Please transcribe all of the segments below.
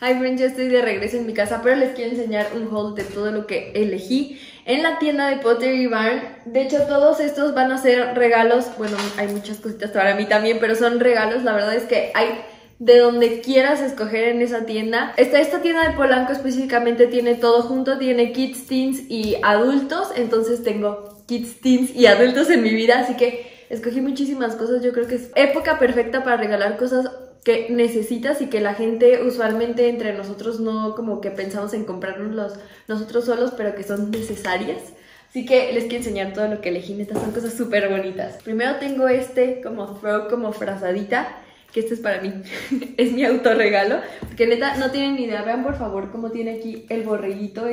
Hi friends, ya estoy de regreso en mi casa, pero les quiero enseñar un haul de todo lo que elegí en la tienda de Pottery Barn. De hecho, todos estos van a ser regalos. Bueno, hay muchas cositas para mí también, pero son regalos. La verdad es que hay de donde quieras escoger en esa tienda. Esta tienda de Polanco específicamente tiene todo junto. Tiene kids, teens y adultos. Entonces tengo kids, teens y adultos en mi vida, así que escogí muchísimas cosas. Yo creo que es época perfecta para regalar cosas que necesitas y que la gente usualmente entre nosotros no como que pensamos en comprarnos nosotros solos, pero que son necesarias. Así que les quiero enseñar todo lo que elegí, neta, son cosas súper bonitas. Primero tengo como throw, como frazadita, que este es para mí, es mi autorregalo, porque neta no tienen ni idea. Vean por favor cómo tiene aquí el borreguito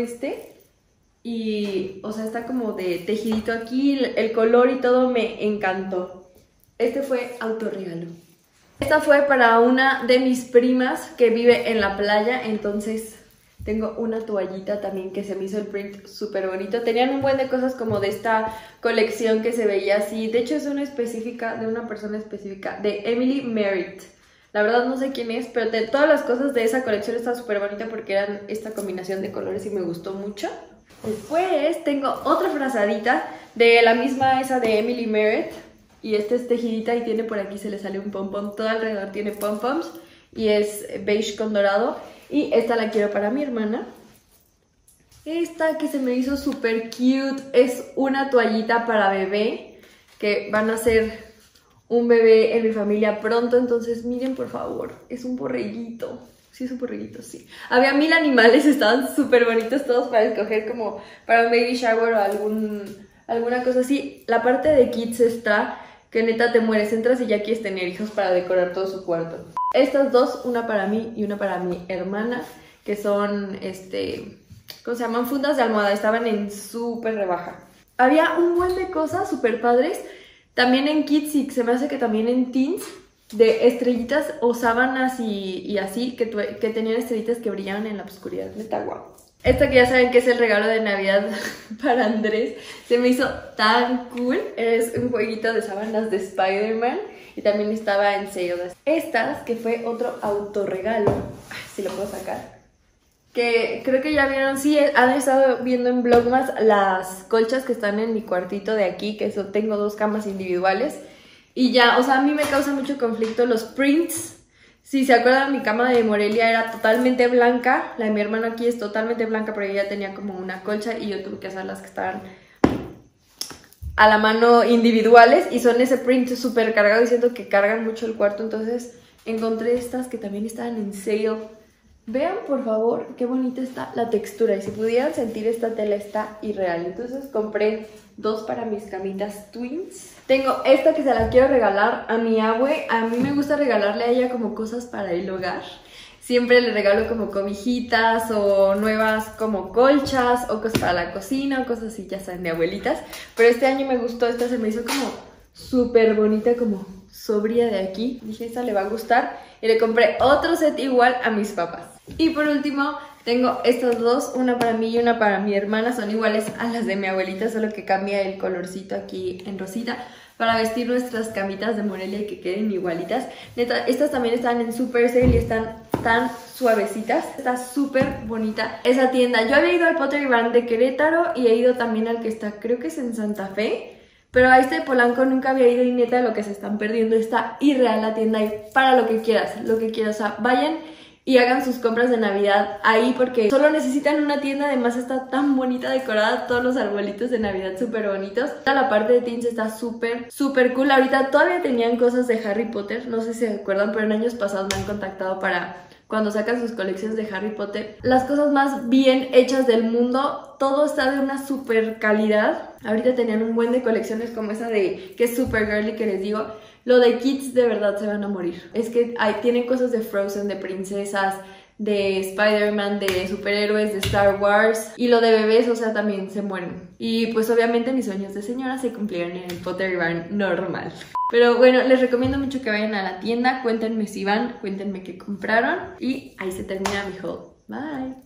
y, o sea, está como de tejidito aquí, el color y todo me encantó. Este fue autorregalo. Esta fue para una de mis primas que vive en la playa, entonces tengo una toallita también que se me hizo el print súper bonito. Tenían un buen de cosas como de esta colección que se veía así. De hecho es una específica, de una persona específica, de Emily Merritt. La verdad no sé quién es, pero todas las cosas de esa colección están súper bonitas porque eran esta combinación de colores y me gustó mucho. Después tengo otra frazadita de la misma esa de Emily Merritt. Y esta es tejidita y tiene por aquí, se le sale un pom-pom. Todo alrededor tiene pom-poms y es beige con dorado. Y esta la quiero para mi hermana. Esta que se me hizo súper cute es una toallita para bebé, que van a ser un bebé en mi familia pronto. Entonces miren por favor, es un borreguito. Sí, es un borreguito, sí. Había 1000 animales, estaban súper bonitos todos para escoger como para un baby shower o alguna cosa así. La parte de kids está que neta te mueres, entras y ya quieres tener hijos para decorar todo su cuarto. Estas dos, una para mí y una para mi hermana, que son, ¿cómo se llaman? Fundas de almohada, estaban en súper rebaja. Había un buen de cosas súper padres, también en kids y se me hace que también en teens, de estrellitas o sábanas y así, que tenían estrellitas que brillaban en la oscuridad, neta guau. Esta que ya saben que es el regalo de Navidad para Andrés, se me hizo tan cool. Es un jueguito de sábanas de Spider-Man y también estaba en sale. Estas, que fue otro autorregalo, si lo puedo sacar, que creo que ya vieron, sí, han estado viendo en Vlogmas las colchas que están en mi cuartito de aquí, que tengo 2 camas individuales. Y ya, o sea, a mí me causa mucho conflicto los prints. Si se acuerdan, mi cama de Morelia era totalmente blanca. La de mi hermano aquí es totalmente blanca, pero ella tenía como una colcha y yo tuve que hacer las que estaban a la mano individuales. Y son ese print súper cargado y siento que cargan mucho el cuarto. Entonces encontré estas que también estaban en sale. Vean por favor qué bonita está la textura. Y si pudieran sentir, esta tela está irreal. Entonces compré 2 para mis camitas twins. Tengo esta que se la quiero regalar a mi abue. A mí me gusta regalarle a ella como cosas para el hogar. Siempre le regalo como cobijitas o nuevas como colchas o cosas para la cocina o cosas así, ya saben, de abuelitas. Pero este año me gustó, esta se me hizo como súper bonita, como sobria de aquí. Dije, esta le va a gustar. Y le compré otro set igual a mis papás. Y por último, tengo estas dos, una para mí y una para mi hermana. Son iguales a las de mi abuelita, solo que cambia el colorcito aquí en rosita, para vestir nuestras camitas de Morelia y que queden igualitas. Neta, estas también están en super sale y están tan suavecitas. Está súper bonita esa tienda. Yo había ido al Pottery Barn de Querétaro y he ido también al que está, creo que es en Santa Fe. Pero a este de Polanco nunca había ido y neta, lo que se están perdiendo, está irreal la tienda y para lo que quieras, o sea, vayan y hagan sus compras de Navidad ahí porque solo necesitan una tienda. Además está tan bonita decorada, todos los arbolitos de Navidad súper bonitos. La parte de teens está súper cool. Ahorita todavía tenían cosas de Harry Potter, no sé si se acuerdan, pero en años pasados me han contactado para cuando sacan sus colecciones de Harry Potter. Las cosas más bien hechas del mundo, todo está de una súper calidad. Ahorita tenían un buen de colecciones como esa de que es super girly que les digo. Lo de kids de verdad se van a morir. Es que tienen cosas de Frozen, de princesas, de Spider-Man, de superhéroes, de Star Wars. Y lo de bebés, o sea, también se mueren. Y pues obviamente mis sueños de señora se cumplieron en el Pottery Barn normal. Pero bueno, les recomiendo mucho que vayan a la tienda. Cuéntenme si van, cuéntenme qué compraron. Y ahí se termina mi haul. Bye.